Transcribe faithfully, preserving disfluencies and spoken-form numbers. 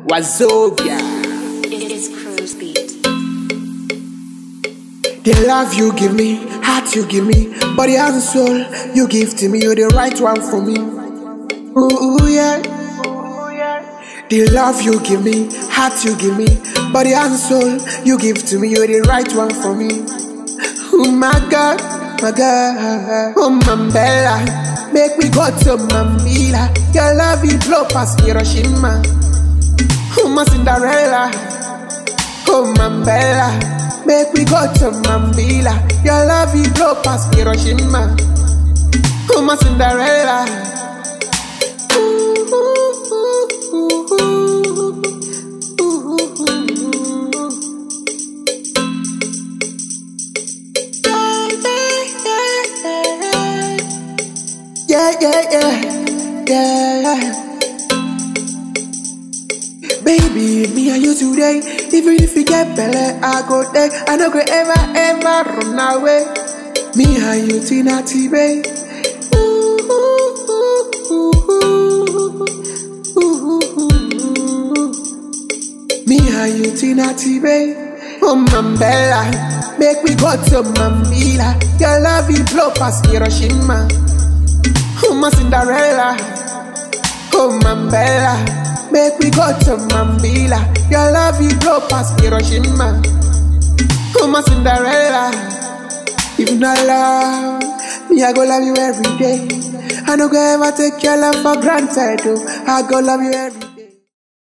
Wazobia. It is Cruz beat. The love you give me, heart you give me, body and soul you give to me. You're the right one for me. Ooh, ooh yeah. The love you give me, heart you give me, body and soul you give to me. You're the right one for me. Oh my God, my God. Oh my Bella, make me go to Mambila. Your love you blow past Hiroshima. Oh my Cinderela, oh my Bella, make me go to Mambila. Your love you blow past Hiroshima. Oh my Cinderela. Yeah, yeah, yeah, yeah. Baby, me and you today. Even if you get better, I go there. I don't go ever, ever run away. Me and you tonight, baby. Ooh, ooh, ooh, ooh, ooh, ooh. Me and you tonight, baby. Oh, Mambella, make me go to Mambila. Your love you blow past Hiroshima. Oh, my Cinderela, oh, Mambella, make me go to Mambila. Your love you blow past Hiroshima. Oh, my Cinderela. If not love, me I go love you every day. I no go ever take your love for granted. Oh, I go love you every day.